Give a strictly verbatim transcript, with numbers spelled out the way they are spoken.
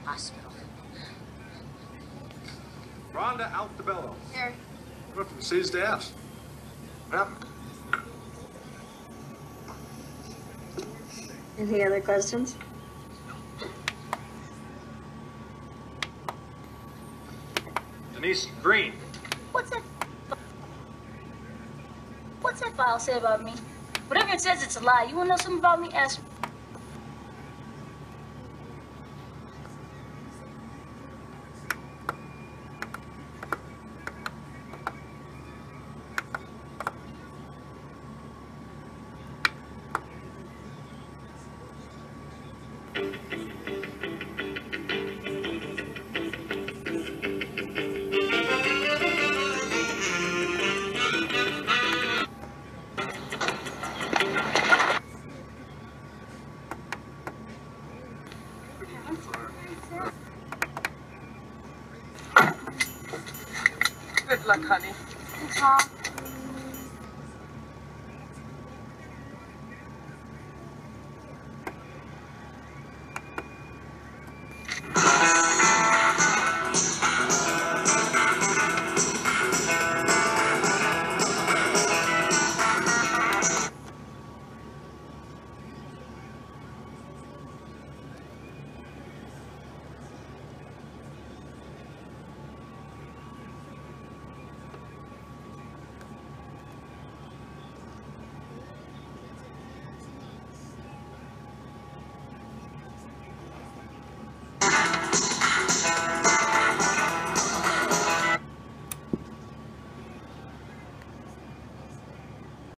hospital. Rhonda Altobello. Here. What from the city staffs? What happened? Any other questions? Denise Green. What's that? What's that file say about me? Whatever it says, it's a lie. You want to know something about me? Ask me. Good luck, honey. Thanks, Mom.